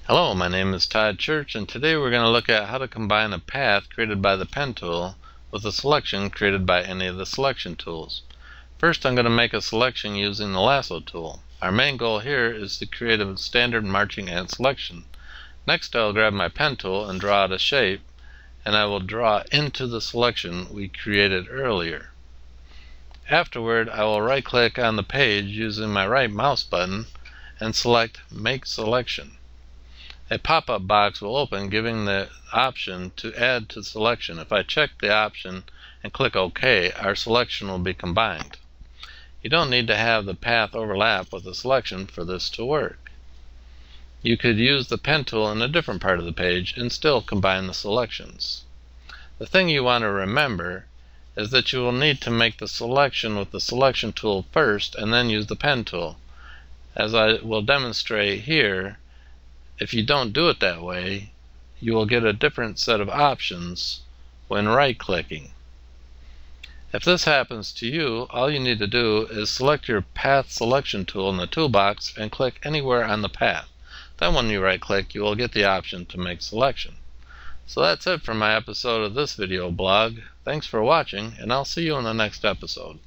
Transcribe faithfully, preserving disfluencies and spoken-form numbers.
Hello, my name is Todd Church, and today we're going to look at how to combine a path created by the pen tool with a selection created by any of the selection tools. First, I'm going to make a selection using the lasso tool. Our main goal here is to create a standard marching ant selection. Next, I'll grab my pen tool and draw out a shape, and I will draw into the selection we created earlier. Afterward, I will right-click on the page using my right mouse button and select Make Selection. A pop-up box will open giving the option to add to selection. If I check the option and click OK, our selection will be combined. You don't need to have the path overlap with the selection for this to work. You could use the pen tool in a different part of the page and still combine the selections. The thing you want to remember is that you will need to make the selection with the selection tool first and then use the pen tool. As I will demonstrate here, if you don't do it that way, you will get a different set of options when right-clicking. If this happens to you, all you need to do is select your path selection tool in the toolbox and click anywhere on the path. Then when you right-click, you will get the option to make selection. So that's it for my episode of this video blog. Thanks for watching, and I'll see you in the next episode.